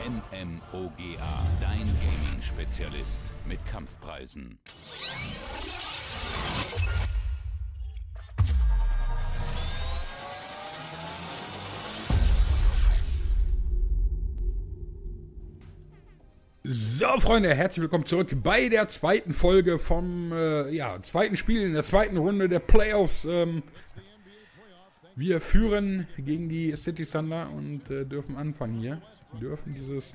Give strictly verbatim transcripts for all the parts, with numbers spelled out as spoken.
N M O G A, dein Gaming-Spezialist mit Kampfpreisen. So, Freunde, herzlich willkommen zurück bei der zweiten Folge vom äh, ja, zweiten Spiel in der zweiten Runde der Playoffs. Ähm, wir führen gegen die City Thunder und äh, dürfen anfangen hier. Wir dürfen dieses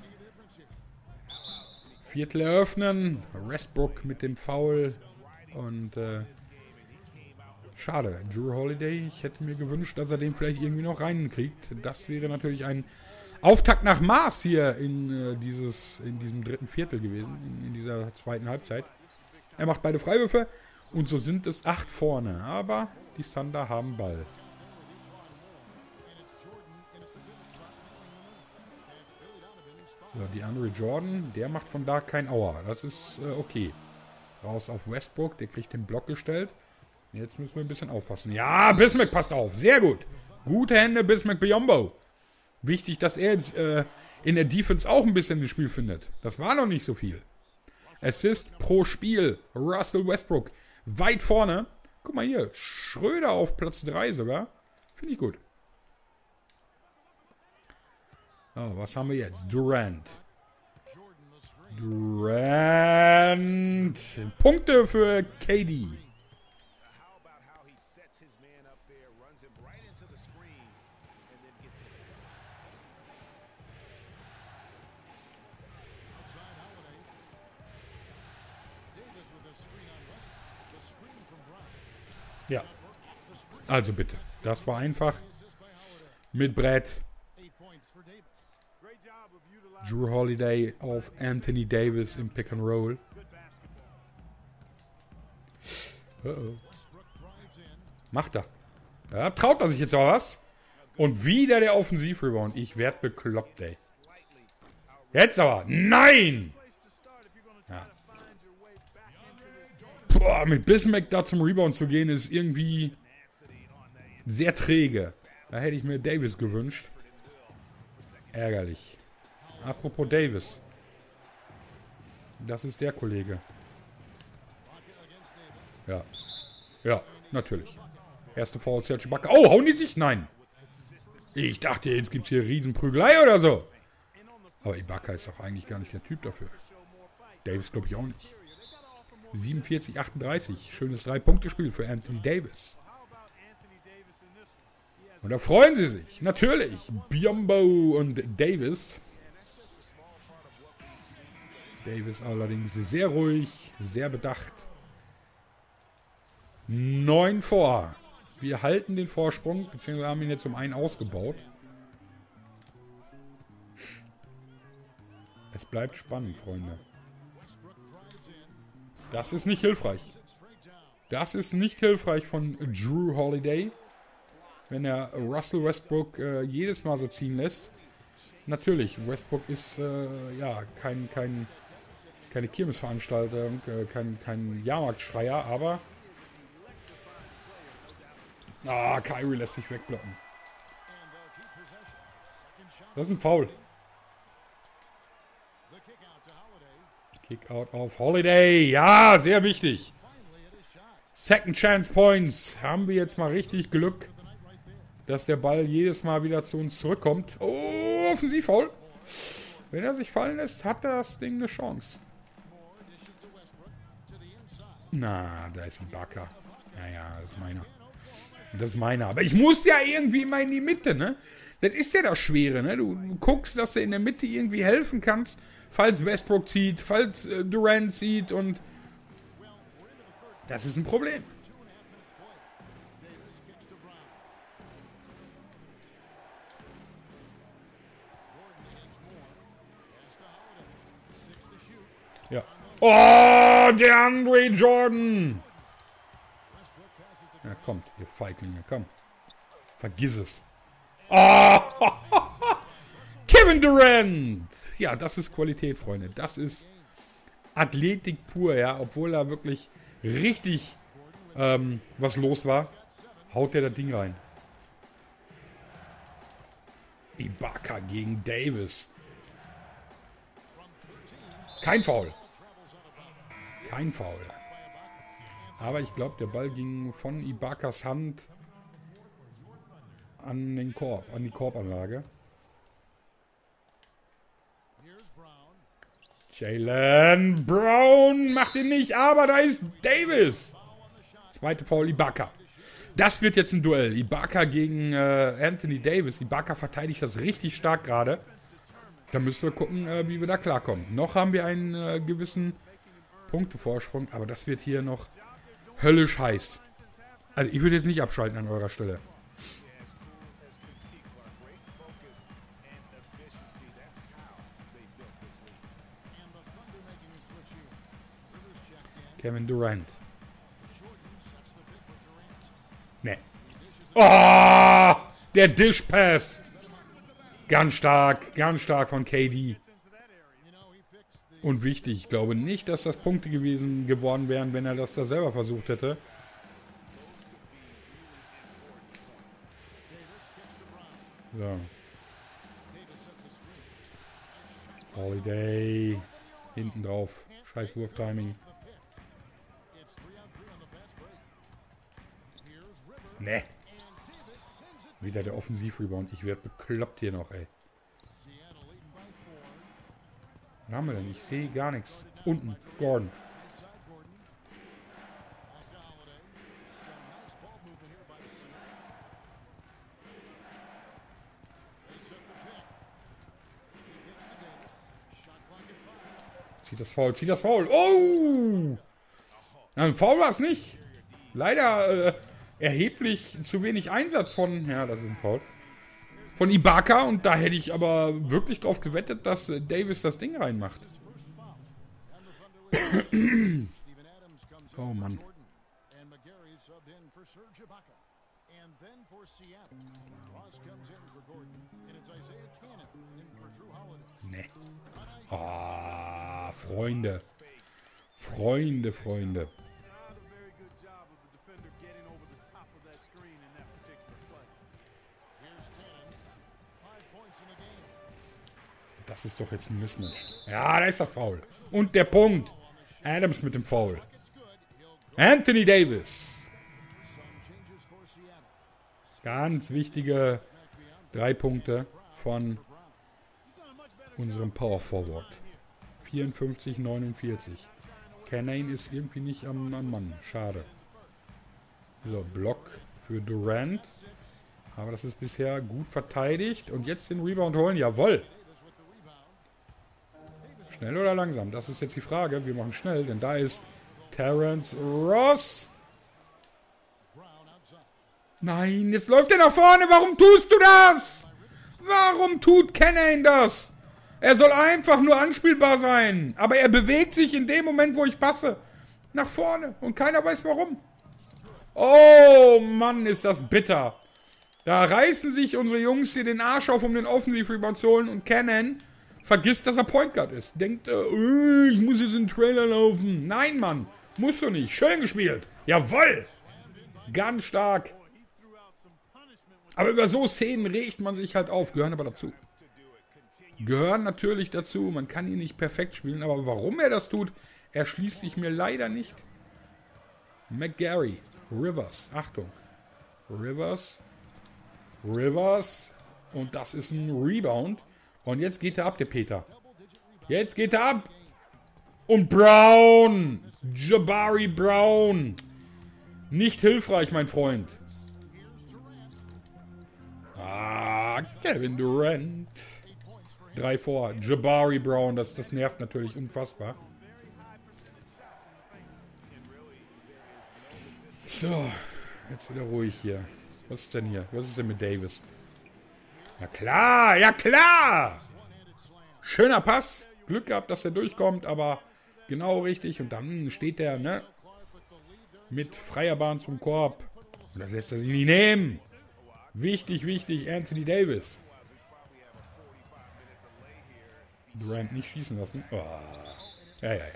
Viertel eröffnen. Westbrook mit dem Foul und äh, schade, Jrue Holiday. Ich hätte mir gewünscht, dass er den vielleicht irgendwie noch reinkriegt. Das wäre natürlich ein Auftakt nach Maß hier in, äh, dieses, in diesem dritten Viertel gewesen, in, in dieser zweiten Halbzeit. Er macht beide Freiwürfe und so sind es acht vorne. Aber die Thunder haben Ball. So, die Andre Jordan, der macht von da kein Auer. Das ist äh, okay. Raus auf Westbrook, der kriegt den Block gestellt. Jetzt müssen wir ein bisschen aufpassen. Ja, Bismack passt auf. Sehr gut. Gute Hände, Bismack Biyombo. Wichtig, dass er jetzt äh, in der Defense auch ein bisschen ins Spiel findet. Das war noch nicht so viel. Assist pro Spiel. Russell Westbrook weit vorne. Guck mal hier. Schröder auf Platz drei sogar. Finde ich gut. Oh, was haben wir jetzt? Durant. Durant. Punkte für K D. Ja, also bitte. Das war einfach mit Brett. Jrue Holiday auf Anthony Davis im Pick and Roll. Uh -oh. Macht er. Ja, traut er sich jetzt auch was? Und wieder der Offensivrebound. Ich werd bekloppt, ey. Jetzt aber. Nein! Ja. Boah, mit Bismack da zum Rebound zu gehen, ist irgendwie sehr träge. Da hätte ich mir Davis gewünscht. Ärgerlich. Apropos Davis. Das ist der Kollege. Ja. Ja, natürlich. Erste Foul, Serge Ibaka. Oh, hauen die sich? Nein. Ich dachte, jetzt gibt es hier Riesenprügelei oder so. Aber Ibaka ist doch eigentlich gar nicht der Typ dafür. Davis glaube ich auch nicht. siebenundvierzig achtunddreißig. Schönes drei-Punkte-Spiel für Anthony Davis. Und da freuen sie sich. Natürlich. Biyombo und Davis. Davis allerdings sehr ruhig, sehr bedacht. neun vor. Wir halten den Vorsprung, beziehungsweise haben ihn jetzt um einen ausgebaut. Es bleibt spannend, Freunde. Das ist nicht hilfreich. Das ist nicht hilfreich von Jrue Holiday, wenn er Russell Westbrook äh, jedes Mal so ziehen lässt. Natürlich, Westbrook ist äh, ja kein, kein, keine Kirmesveranstaltung, äh, kein, kein Jahrmarktschreier, aber ah, Kyrie lässt sich wegblocken. Das ist ein Foul. Kickout auf Holiday. Ja, sehr wichtig. Second Chance Points. Haben wir jetzt mal richtig Glück, dass der Ball jedes Mal wieder zu uns zurückkommt. Oh, Offensivfoul. Wenn er sich fallen lässt, hat das Ding eine Chance. Na, da ist ein Ibaka. Ja, ja, das ist meiner. Das ist meiner. Aber ich muss ja irgendwie mal in die Mitte, ne? Das ist ja das Schwere, ne? Du, du guckst, dass du in der Mitte irgendwie helfen kannst, falls Westbrook zieht, falls äh, Durant zieht und das ist ein Problem. Ja. Oh, der Andre Jordan! Ja, kommt, ihr Feiglinge, komm. Vergiss es. Oh, Kevin Durant! Ja, das ist Qualität, Freunde. Das ist Athletik pur, ja. Obwohl da wirklich richtig ähm, was los war, haut der das Ding rein. Ibaka gegen Davis. Kein Foul. Kein Foul. Aber ich glaube, der Ball ging von Ibakas Hand an den Korb, an die Korbanlage. Jaylen Brown macht ihn nicht, aber da ist Davis. Zweite Foul, Ibaka. Das wird jetzt ein Duell. Ibaka gegen äh, Anthony Davis. Ibaka verteidigt das richtig stark gerade. Da müssen wir gucken, äh, wie wir da klarkommen. Noch haben wir einen äh, gewissen Punktevorsprung, aber das wird hier noch höllisch heiß. Also ich würde jetzt nicht abschalten an eurer Stelle. Kevin Durant. Ne. Oh! Der Dish Pass. Ganz stark, ganz stark von K D. Und wichtig, ich glaube nicht, dass das Punkte gewesen geworden wären, wenn er das da selber versucht hätte. So. Holiday. Hinten drauf. Scheiß Wurftiming. Ne. Wieder der Offensivrebound. Ich werde bekloppt hier noch, ey. Was haben wir denn? Ich sehe gar nichts. Unten. Gordon. Zieht das Foul, zieht das Foul. Oh! Ein Foul war es nicht. Leider äh, erheblich zu wenig Einsatz von... Ja, das ist ein Foul. Von Ibaka. Und da hätte ich aber wirklich drauf gewettet, dass äh, Davis das Ding reinmacht. Oh Mann. Nee. Ah, Freunde. Freunde, Freunde. Das ist doch jetzt ein Mismatch. Ja, da ist das Foul. Und der Punkt. Adams mit dem Foul. Anthony Davis. Ganz wichtige drei Punkte von unserem Power Forward. vierundfünfzig neunundvierzig. Canane ist irgendwie nicht am, am Mann. Schade. So, Block für Durant. Aber das ist bisher gut verteidigt. Und jetzt den Rebound holen. Jawohl. Schnell oder langsam? Das ist jetzt die Frage. Wir machen schnell, denn da ist Terrence Ross. Nein, jetzt läuft er nach vorne. Warum tust du das? Warum tut Canane das? Er soll einfach nur anspielbar sein. Aber er bewegt sich in dem Moment, wo ich passe, nach vorne. Und keiner weiß warum. Oh Mann, ist das bitter. Da reißen sich unsere Jungs hier den Arsch auf, um den Offensiv-Rebound zu holen. Und Canane vergisst, dass er Point Guard ist. Denkt, äh, ich muss jetzt in den Trailer laufen. Nein, Mann. Musst du nicht. Schön gespielt. Jawoll. Ganz stark. Aber über so Szenen regt man sich halt auf. Gehören aber dazu. Gehören natürlich dazu. Man kann ihn nicht perfekt spielen. Aber warum er das tut, erschließt sich mir leider nicht. McGarry. Rivers. Achtung. Rivers. Rivers. Und das ist ein Rebound. Und jetzt geht er ab, der Peter. Jetzt geht er ab. Und Brown. Jabari Brown. Nicht hilfreich, mein Freund. Ah, Kevin Durant. Drei vor. Jabari Brown. Das, das nervt natürlich unfassbar. So. Jetzt wieder ruhig hier. Was ist denn hier? Was ist denn mit Davis? Ja klar, ja klar! Schöner Pass. Glück gehabt, dass er durchkommt, aber genau richtig. Und dann steht er, ne? Mit freier Bahn zum Korb. Und das lässt er sich nicht nehmen. Wichtig, wichtig, Anthony Davis. Durant nicht schießen lassen. Oh. Ja, ja, ja.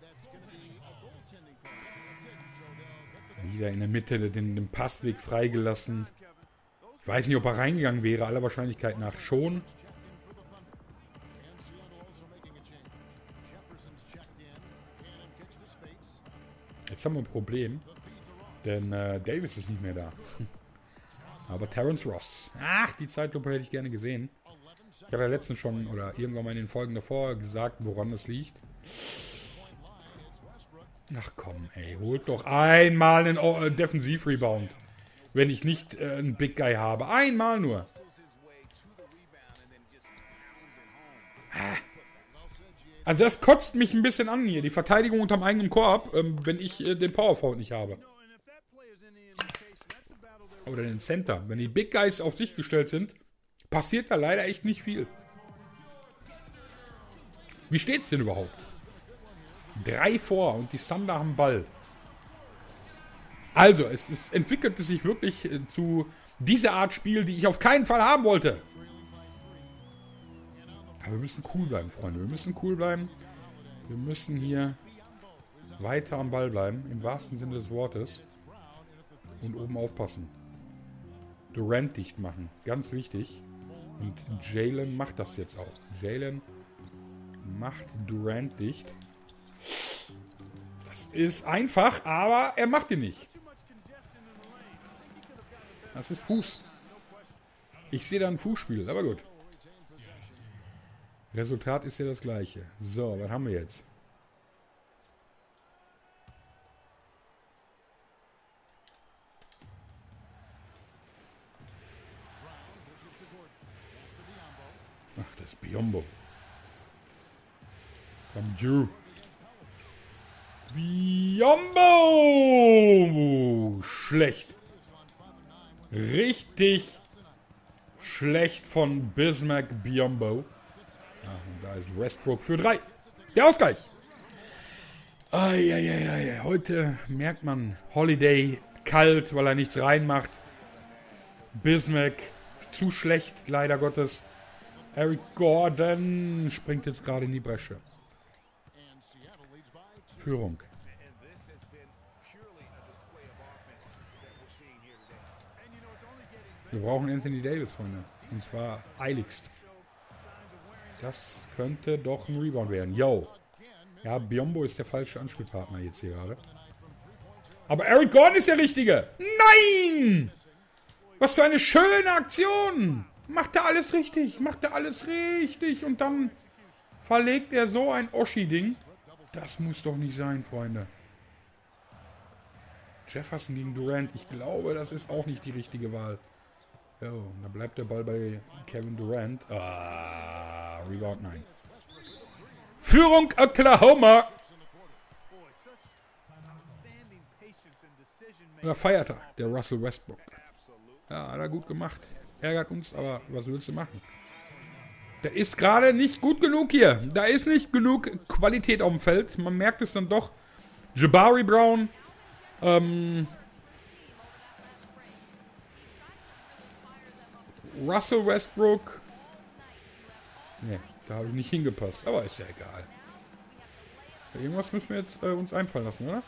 Wieder in der Mitte den, den Passweg freigelassen. Ich weiß nicht, ob er reingegangen wäre, aller Wahrscheinlichkeit nach schon. Jetzt haben wir ein Problem. Denn äh, Davis ist nicht mehr da. Aber Terrence Ross. Ach, die Zeitlupe hätte ich gerne gesehen. Ich habe ja letztens schon, oder irgendwann mal in den Folgen davor gesagt, woran das liegt. Ach komm, ey. Holt doch einmal einen äh, Defensiv-Rebound. Wenn ich nicht äh, einen Big Guy habe. Einmal nur. Also das kotzt mich ein bisschen an hier. Die Verteidigung unterm eigenen Korb, ähm, wenn ich äh, den Power Forward nicht habe. Oder den Center. Wenn die Big Guys auf sich gestellt sind, passiert da leider echt nicht viel. Wie steht's denn überhaupt? Drei vor und die Thunder haben Ball. Also, es ist, entwickelte sich wirklich äh, zu dieser Art Spiel, die ich auf keinen Fall haben wollte. Aber wir müssen cool bleiben, Freunde. Wir müssen cool bleiben. Wir müssen hier weiter am Ball bleiben, im wahrsten Sinne des Wortes. Und oben aufpassen. Durant dicht machen, ganz wichtig. Und Jalen macht das jetzt auch. Jalen macht Durant dicht. Das ist einfach, aber er macht ihn nicht. Das ist Fuß. Ich sehe da ein Fußspiel, aber gut. Resultat ist ja das gleiche. So, was haben wir jetzt? Ach, das ist Biyombo. Komm, Drew. Biyombo! Schlecht. Richtig schlecht von Bismack Biyombo. Ach, und da ist Westbrook für drei. Der Ausgleich. Eieiei. Heute merkt man Holiday kalt, weil er nichts reinmacht. Bismack zu schlecht, leider Gottes. Eric Gordon springt jetzt gerade in die Bresche. Führung. Wir brauchen Anthony Davis, Freunde. Und zwar eiligst. Das könnte doch ein Rebound werden. Yo. Ja, Biyombo ist der falsche Anspielpartner jetzt hier gerade. Aber Eric Gordon ist der Richtige. Nein! Was für eine schöne Aktion! Macht er alles richtig. Macht er alles richtig. Und dann verlegt er so ein Oschi-Ding. Das muss doch nicht sein, Freunde. Jefferson gegen Durant. Ich glaube, das ist auch nicht die richtige Wahl. Jo, da bleibt der Ball bei Kevin Durant. Ah, Rebound, nein. Führung Oklahoma. Da feiert er, der Russell Westbrook. Ja, hat er gut gemacht. Ärgert uns, aber was willst du machen? Der ist gerade nicht gut genug hier. Da ist nicht genug Qualität auf dem Feld. Man merkt es dann doch. Jabari Brown. Ähm, Russell Westbrook. Ne, da habe ich nicht hingepasst. Aber ist ja egal. Irgendwas müssen wir jetzt äh, uns einfallen lassen, oder?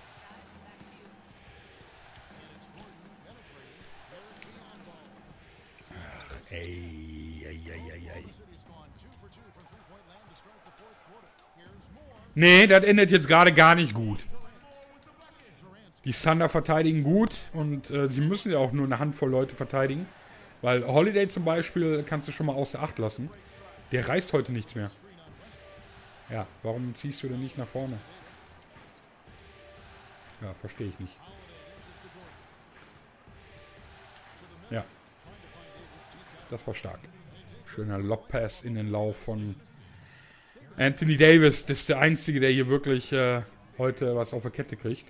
Ach, ey, ey, ey, ey, ey. Nee, das endet jetzt gerade gar nicht gut. Die Thunder verteidigen gut und äh, sie müssen ja auch nur eine Handvoll Leute verteidigen. Weil Holiday zum Beispiel kannst du schon mal außer Acht lassen. Der reißt heute nichts mehr. Ja, warum ziehst du denn nicht nach vorne? Ja, verstehe ich nicht. Ja. Das war stark. Schöner Lob-Pass in den Lauf von Anthony Davis. Das ist der Einzige, der hier wirklich äh, heute was auf der Kette kriegt.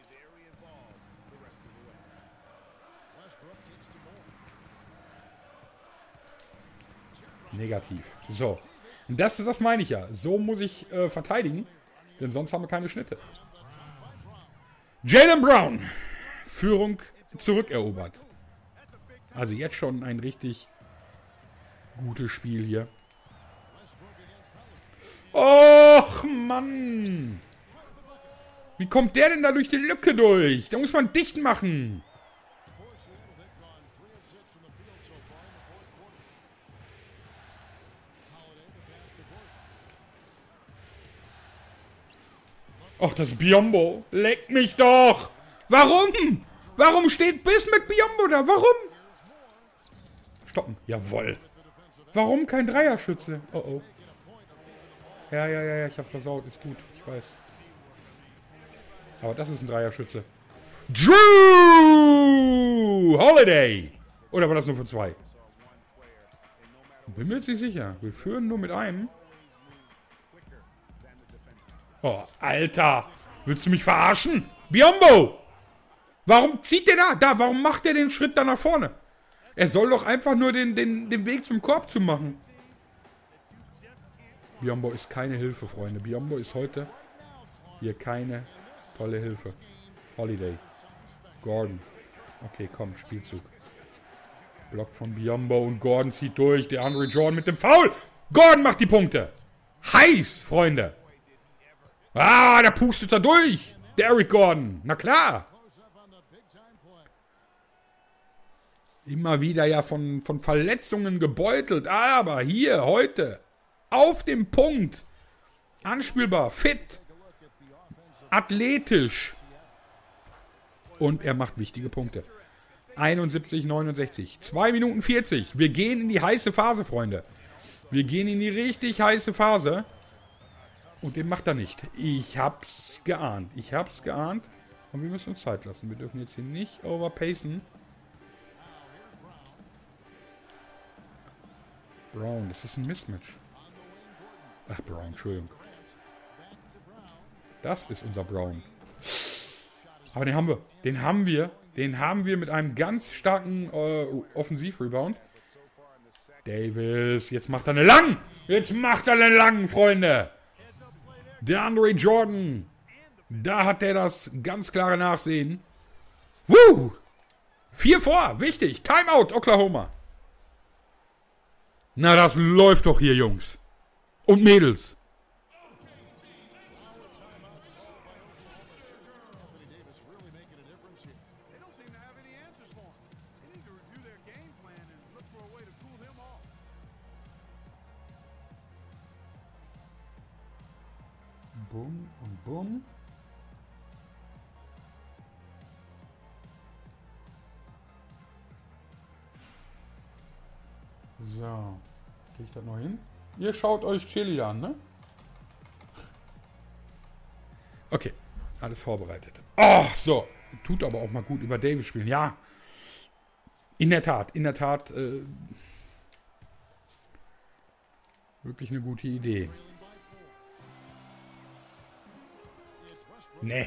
Negativ. So. Und das, das meine ich ja. So muss ich äh, verteidigen. Denn sonst haben wir keine Schnitte. Jaylen Brown. Führung zurückerobert. Also jetzt schon ein richtig gutes Spiel hier. Och, Mann. Wie kommt der denn da durch die Lücke durch? Da muss man dicht machen. Ach, das ist Biyombo. Leck mich doch. Warum? Warum steht Bismack Biyombo da? Warum? Stoppen. Jawohl. Warum kein Dreierschütze? Oh, oh. Ja, ja, ja, ja, ich hab's versaut. Ist gut, ich weiß. Aber das ist ein Dreierschütze. Drew Holiday. Oder war das nur für zwei? Bin mir jetzt nicht sicher. Wir führen nur mit einem. Oh, Alter. Willst du mich verarschen? Biyombo! Warum zieht der da? Da, warum macht der den Schritt da nach vorne? Er soll doch einfach nur den, den, den Weg zum Korb zu machen. Biyombo ist keine Hilfe, Freunde. Biyombo ist heute hier keine tolle Hilfe. Holiday. Gordon. Okay, komm, Spielzug. Block von Biyombo und Gordon zieht durch. Der andere Jordan mit dem Foul. Gordon macht die Punkte. Heiß, Freunde. Ah, der pustet da durch. Der Eric Gordon. Na klar. Immer wieder ja von, von Verletzungen gebeutelt. Aber hier, heute, auf dem Punkt. Anspielbar, fit, athletisch. Und er macht wichtige Punkte. einundsiebzig, neunundsechzig. zwei Minuten vierzig. Wir gehen in die heiße Phase, Freunde. Wir gehen in die richtig heiße Phase. Und den macht er nicht. Ich hab's geahnt. Ich hab's geahnt. Und wir müssen uns Zeit lassen. Wir dürfen jetzt hier nicht overpacen. Brown, das ist ein Mismatch. Ach, Brown, Entschuldigung. Das ist unser Brown. Aber den haben wir. Den haben wir. Den haben wir mit einem ganz starken äh, Offensivrebound. Davis, jetzt macht er eine lang. Jetzt macht er eine lang, Freunde. DeAndre Jordan. Da hat er das ganz klare Nachsehen. Woo! Vier vor, wichtig. Timeout, Oklahoma. Na, das läuft doch hier, Jungs. Und Mädels. Bumm und bumm. So. Krieg ich das noch hin? Ihr schaut euch Chili an, ne? Okay. Alles vorbereitet. Oh, so. Tut aber auch mal gut über Davis spielen. Ja. In der Tat. In der Tat. Äh, wirklich eine gute Idee. Ne.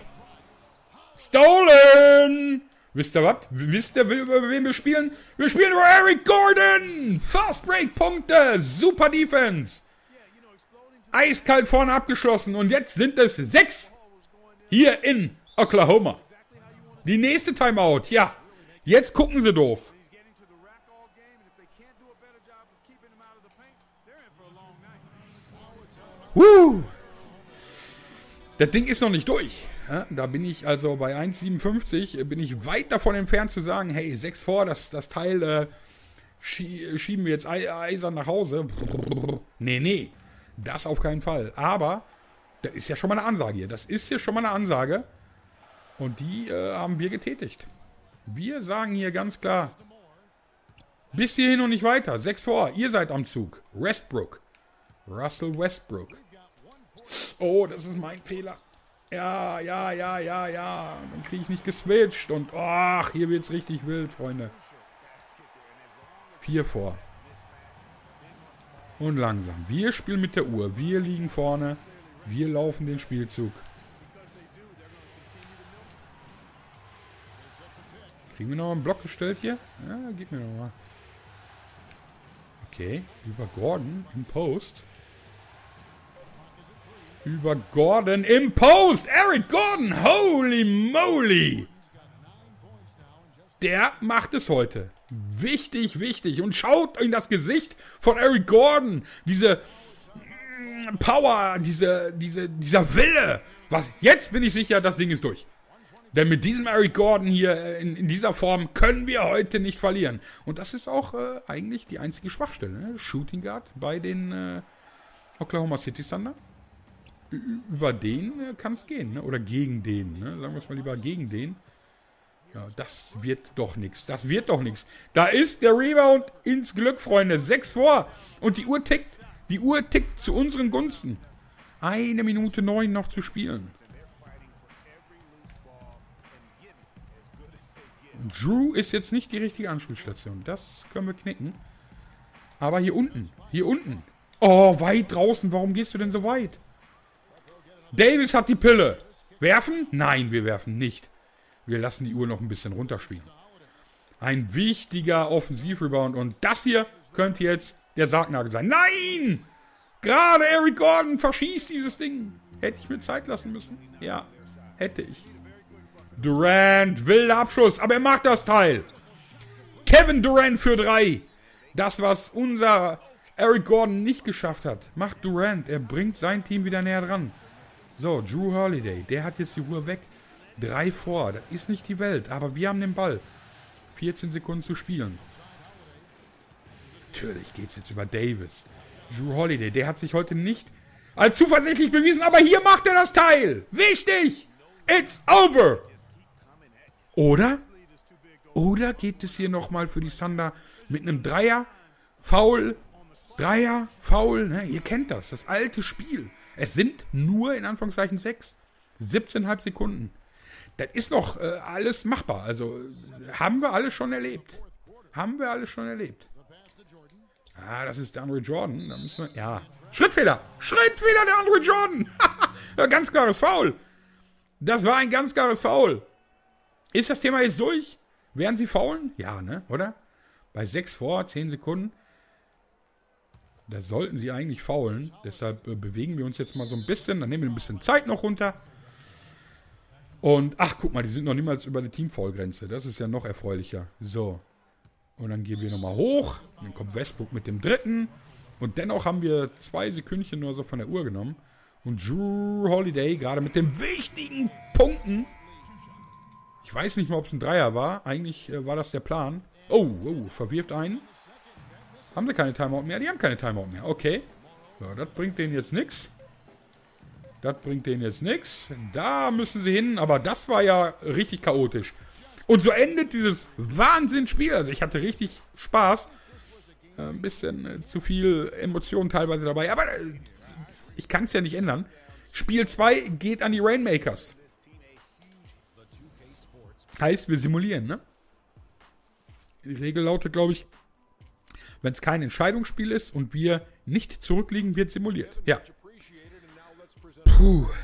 Stolen! Wisst ihr was? Wisst ihr, über wen wir spielen? Wir spielen über Eric Gordon! Fast Break Punkte! Super Defense! Eiskalt vorne abgeschlossen. Und jetzt sind es sechs hier in Oklahoma. Die nächste Timeout. Ja, jetzt gucken sie doof. Woo! Das Ding ist noch nicht durch. Ja, da bin ich also bei eins Komma siebenundfünfzig, bin ich weit davon entfernt zu sagen, hey, sechs vor, das, das Teil äh, schie schieben wir jetzt eisern nach Hause. Nee, nee, das auf keinen Fall. Aber das ist ja schon mal eine Ansage hier. Das ist hier schon mal eine Ansage. Und die äh, haben wir getätigt. Wir sagen hier ganz klar, bis hierhin und nicht weiter. sechs vor, ihr seid am Zug. Westbrook. Russell Westbrook. Oh, das ist mein Fehler. Ja, ja, ja, ja, ja. Dann kriege ich nicht geswitcht. Und ach, hier wird es richtig wild, Freunde. Vier vor. Und langsam. Wir spielen mit der Uhr. Wir liegen vorne. Wir laufen den Spielzug. Kriegen wir noch einen Block gestellt hier? Ja, gib mir noch mal. Okay, über Gordon im Post. Über Gordon im Post. Eric Gordon. Holy moly. Der macht es heute. Wichtig, wichtig. Und schaut in das Gesicht von Eric Gordon. Diese Power, diese, diese, dieser Wille. Was? Jetzt bin ich sicher, das Ding ist durch. Denn mit diesem Eric Gordon hier in, in dieser Form können wir heute nicht verlieren. Und das ist auch äh, eigentlich die einzige Schwachstelle. Ne? Shooting Guard bei den äh, Oklahoma City Thunder. über den äh, kann es gehen, ne? Oder gegen den, ne? Sagen wir es mal lieber gegen den. Ja, das wird doch nichts. Das wird doch nichts. Da ist der Rebound ins Glück, Freunde. Sechs vor. Und die Uhr tickt. Die Uhr tickt zu unseren Gunsten. Eine Minute neun noch zu spielen. Drew ist jetzt nicht die richtige Anschlussstation. Das können wir knicken. Aber hier unten. Hier unten. Oh, weit draußen. Warum gehst du denn so weit? Davis hat die Pille. Werfen? Nein, wir werfen nicht. Wir lassen die Uhr noch ein bisschen runterspielen. Ein wichtiger Offensivrebound. Und das hier könnte jetzt der Sargnagel sein. Nein! Gerade Eric Gordon verschießt dieses Ding. Hätte ich mir Zeit lassen müssen? Ja, hätte ich. Durant, wilder Abschluss, aber er macht das Teil. Kevin Durant für drei. Das, was unser Eric Gordon nicht geschafft hat, macht Durant. Er bringt sein Team wieder näher dran. So, Drew Holiday, der hat jetzt die Uhr weg. Drei vor, das ist nicht die Welt, aber wir haben den Ball. vierzehn Sekunden zu spielen. Natürlich geht es jetzt über Davis. Drew Holiday, der hat sich heute nicht als zuversichtlich bewiesen, aber hier macht er das Teil. Wichtig! It's over! Oder? Oder geht es hier nochmal für die Thunder mit einem Dreier, Foul, Dreier, Foul, ne? Ihr kennt das, das alte Spiel. Es sind nur, in Anführungszeichen, sechs, siebzehn Komma fünf Sekunden. Das ist noch äh, alles machbar. Also, haben wir alles schon erlebt. Haben wir alles schon erlebt. Ah, das ist der Andre Jordan. Da müssen wir, ja. Schrittfehler! Schrittfehler, der Andre Jordan! Ja, ganz klares Foul. Das war ein ganz klares Foul. Ist das Thema jetzt durch? Werden sie faulen? Ja, ne? Oder? Bei sechs vor, zehn Sekunden. Da sollten sie eigentlich faulen. Deshalb äh, bewegen wir uns jetzt mal so ein bisschen. Dann nehmen wir ein bisschen Zeit noch runter. Und, ach, guck mal, die sind noch niemals über die Team-Foul-Grenze. Das ist ja noch erfreulicher. So. Und dann gehen wir nochmal hoch. Dann kommt Westbrook mit dem dritten. Und dennoch haben wir zwei Sekündchen nur so von der Uhr genommen. Und Drew Holiday gerade mit den wichtigen Punkten. Ich weiß nicht mal, ob es ein Dreier war. Eigentlich äh, war das der Plan. Oh, oh, verwirft einen. Haben sie keine Timeout mehr? Die haben keine Timeout mehr. Okay. So, das bringt denen jetzt nichts. Das bringt denen jetzt nichts. Da müssen sie hin. Aber das war ja richtig chaotisch. Und so endet dieses Wahnsinnsspiel. Also ich hatte richtig Spaß. Äh, ein bisschen äh, zu viel Emotionen teilweise dabei. Aber äh, ich kann es ja nicht ändern. Spiel zwei geht an die Rainmakers. Heißt, wir simulieren, ne? Die Regel lautet, glaube ich, wenn es kein Entscheidungsspiel ist und wir nicht zurückliegen, wird simuliert. Ja. Puh.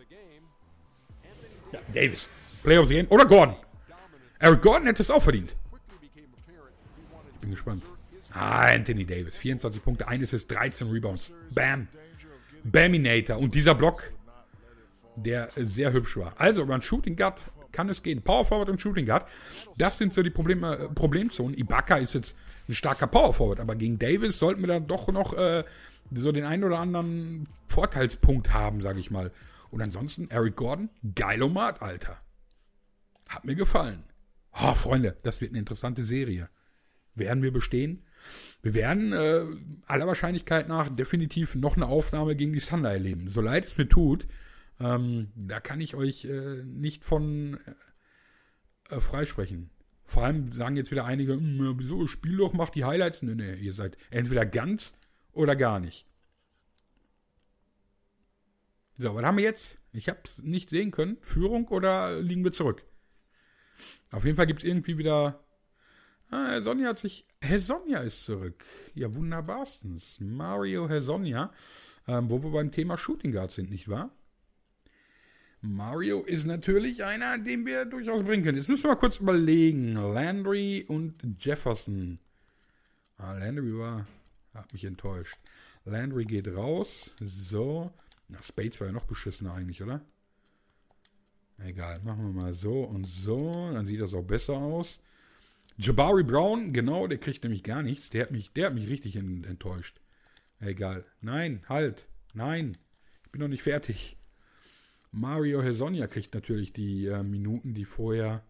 Ja, Davis. Player of the Game. Oder Gordon. Eric Gordon hätte es auch verdient. Ich bin gespannt. Ah, Anthony Davis. vierundzwanzig Punkte, ein Assist, dreizehn Rebounds. Bam. Baminator. Und dieser Block, der sehr hübsch war. Also, über einen Shooting Guard kann es gehen. Power Forward und Shooting Guard. Das sind so die Problem, äh, Problemzonen. Ibaka ist jetzt ein starker Power Forward, aber gegen Davis sollten wir da doch noch äh, so den einen oder anderen Vorteilspunkt haben, sage ich mal. Und ansonsten Eric Gordon, Geilomat, Alter. Hat mir gefallen. Oh, Freunde, das wird eine interessante Serie. Werden wir bestehen? Wir werden äh, aller Wahrscheinlichkeit nach definitiv noch eine Aufnahme gegen die Thunder erleben. So leid es mir tut, ähm, da kann ich euch äh, nicht von äh, freisprechen. Vor allem sagen jetzt wieder einige, wieso, spiel doch, macht die Highlights. Nee, nee, ihr seid entweder ganz oder gar nicht. So, was haben wir jetzt? Ich habe es nicht sehen können. Führung oder liegen wir zurück? Auf jeden Fall gibt es irgendwie wieder... Ah, Herr Sonja hat sich... Herr Sonja ist zurück. Ja, wunderbarstens. Mario Herr Sonja. Ähm, wo wir beim Thema Shooting Guard sind, nicht wahr? Mario ist natürlich einer, den wir durchaus bringen können. Jetzt müssen wir mal kurz überlegen. Landry und Jefferson. Ah, Landry war... Hat mich enttäuscht. Landry geht raus. So. Na, Spades war ja noch beschissener eigentlich, oder? Egal, machen wir mal so und so. Dann sieht das auch besser aus. Jabari Brown, genau, der kriegt nämlich gar nichts. Der hat mich, der hat mich richtig enttäuscht. Egal. Nein, halt. Nein. Ich bin noch nicht fertig. Mario Hezonja kriegt natürlich die äh, Minuten, die vorher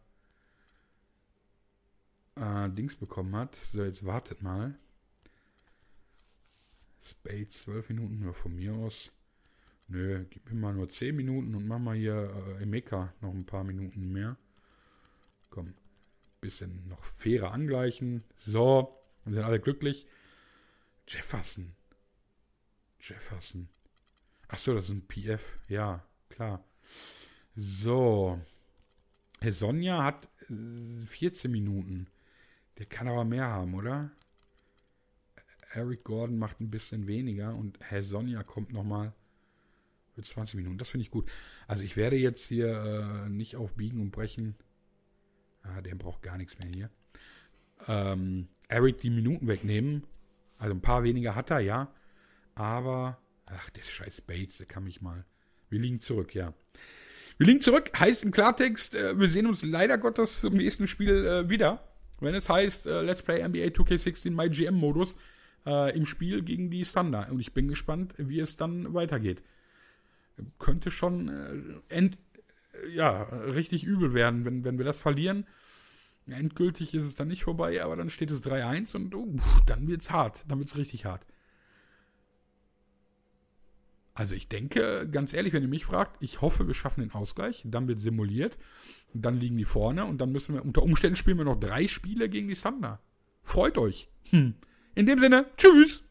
äh, Dings bekommen hat. So, jetzt wartet mal. Spades zwölf Minuten, nur von mir aus. Nö, gib mir mal nur zehn Minuten und mach mal hier äh, Emeka noch ein paar Minuten mehr. Komm, bisschen noch fairer angleichen. So, dann sind alle glücklich. Jefferson. Jefferson. Achso, das ist ein P F. Ja, klar. So. Herr Sonja hat äh, vierzehn Minuten. Der kann aber mehr haben, oder? Eric Gordon macht ein bisschen weniger und Herr Sonja kommt nochmal für zwanzig Minuten. Das finde ich gut. Also ich werde jetzt hier äh, nicht auf Biegen und Brechen. Ah, der braucht gar nichts mehr hier. Ähm, Eric die Minuten wegnehmen. Also ein paar weniger hat er, ja. Aber, ach, der scheiß Bates, der kann mich mal. Wir liegen zurück, ja. Wir liegen zurück, heißt im Klartext, äh, wir sehen uns leider Gottes im nächsten Spiel äh, wieder. Wenn es heißt, äh, Let's Play N B A two K sixteen My G M-Modus äh, im Spiel gegen die Thunder. Und ich bin gespannt, wie es dann weitergeht. Könnte schon äh, end, äh, ja, richtig übel werden, wenn, wenn wir das verlieren. Endgültig ist es dann nicht vorbei, aber dann steht es drei eins und oh, pff, dann wird's hart. Dann wird's richtig hart. Also ich denke, ganz ehrlich, wenn ihr mich fragt, ich hoffe, wir schaffen den Ausgleich. Dann wird simuliert. Und dann liegen die vorne. Und dann müssen wir, unter Umständen spielen wir noch drei Spiele gegen die Thunder. Freut euch. Hm. In dem Sinne, tschüss.